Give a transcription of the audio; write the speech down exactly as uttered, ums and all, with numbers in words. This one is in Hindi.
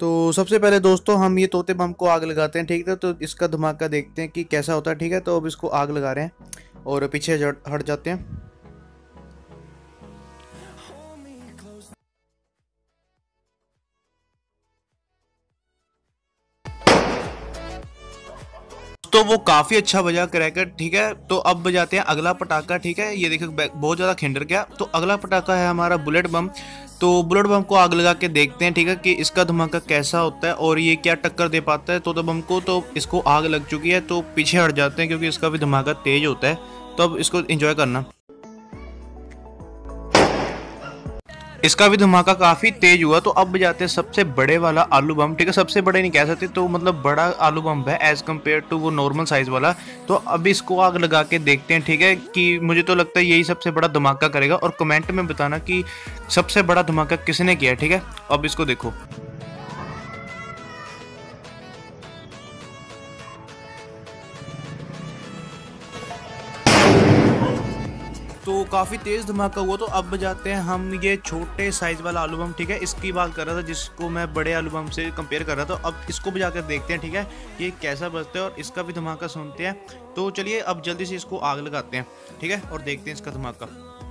तो सबसे पहले दोस्तों हम ये तोते बम को आग लगाते हैं, ठीक है। तो इसका धमाका देखते हैं कि कैसा होता है, ठीक है। तो अब इसको आग लगा रहे हैं और पीछे हट हट जाते हैं। तो वो काफी अच्छा बजा क्रैकर, ठीक है। तो अब बजाते हैं अगला पटाखा, ठीक है। ये देखो बहुत ज्यादा खिंडर गया। तो अगला पटाखा है हमारा बुलेट बम। तो बुलेट बम को आग लगा के देखते हैं, ठीक है, कि इसका धमाका कैसा होता है और ये क्या टक्कर दे पाता है तोते बम को। तो इसको आग लग चुकी है, तो पीछे हट जाते हैं क्योंकि इसका भी धमाका तेज होता है। तो अब इसको एंजॉय करना। इसका भी धमाका काफी तेज हुआ। तो अब बजाते हैं सबसे बड़े वाला आलू बम, ठीक है। सबसे बड़े नहीं कह सकते, तो मतलब बड़ा आलू बम है एज कम्पेयर टू वो नॉर्मल साइज वाला। तो अब इसको आग लगा के देखते हैं, ठीक है, कि मुझे तो लगता है यही सबसे बड़ा धमाका करेगा। और कमेंट में बताना कि सबसे बड़ा धमाका किसने किया, ठीक है। अब इसको देखो। तो काफ़ी तेज़ धमाका हुआ। तो अब बजाते हैं हम ये छोटे साइज़ वाला आलू बम, ठीक है। इसकी बात कर रहा था जिसको मैं बड़े आलू बम से कंपेयर कर रहा था। अब इसको बजा कर देखते हैं, ठीक है, ये कैसा बजता है और इसका भी धमाका सुनते हैं। तो चलिए अब जल्दी से इसको आग लगाते हैं, ठीक है, और देखते हैं इसका धमाका।